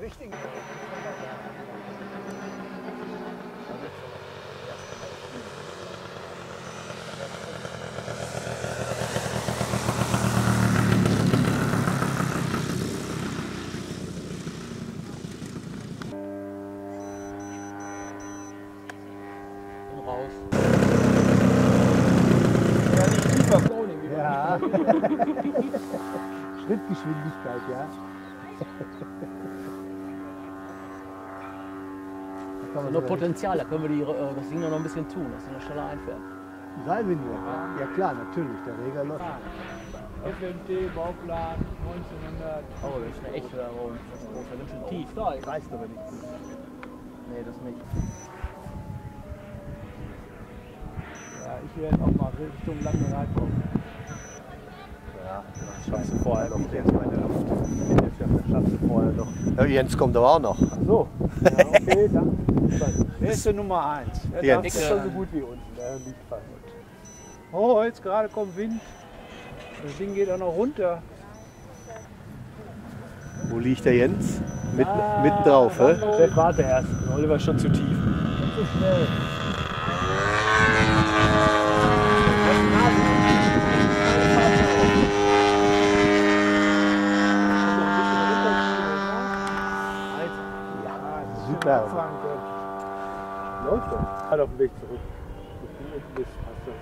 richtige. Raus. Ja, nicht tiefer Cloning. Ja. Schrittgeschwindigkeit, ja. Nur Potenzial, da können wir das Ding noch ein bisschen tun, dass es noch schneller einfährt. Seilwinde, ja klar, natürlich, der Reger läuft. FMT, Bauplan, 1900. Oh, das ist eine echte Werbung. Das ist ganz schön tief. Da reißt aber nichts. Nee, das nicht. Ja, ich werde auch mal Richtung Langenrad kommen. Ja, Schatze vorher noch. Jetzt meine Luft. Jetzt auf der Schatze vorher noch. Ja, Jens kommt aber auch noch. Ach so. Ja, okay, dann. Wer ist der Nummer 1? Jens. Das ist schon so gut wie unten. Der liegt fast. Oh, jetzt gerade kommt Wind. Das Ding geht auch noch runter. Wo liegt der Jens? Mitten drauf, hä? Chef, warte erst. Oliver ist schon zu tief. Zu schnell. Super. Abfahren können. Läuft doch. Halt auf dem Weg zurück. Bis du unten bist, hast du.